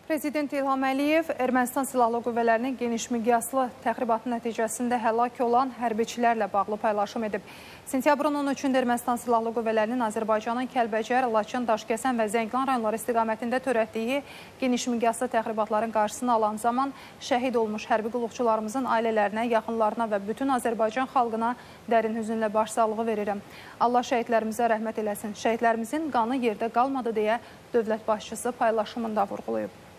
Prezident İlham Əliyev Ermənistan Silahlı Qüvvələrinin geniş miqyaslı təxribatı nəticəsində həlak olan hərbiçilərlə bağlı paylaşım edib. Sentyabrın 13-də Ermənistan Silahlı Qüvvələrinin Azərbaycanın Kəlbəcər, Laçın, Daşkəsən və Zəngilan rayonları istiqamətində törətdiyi geniş miqyaslı təxribatların qarşısını alan zaman şəhid olmuş hərbi qulluqçularımızın ailələrinə, yaxınlarına və bütün Azərbaycan xalqına dərin hüzünlə başsağlığı verirəm. Allah şəhidlərimizə rəhmət eləsin. Şəhidlərimizin qanı yerdə qalmadı deyə dövlət başçısı paylaşımında vurğulayıb.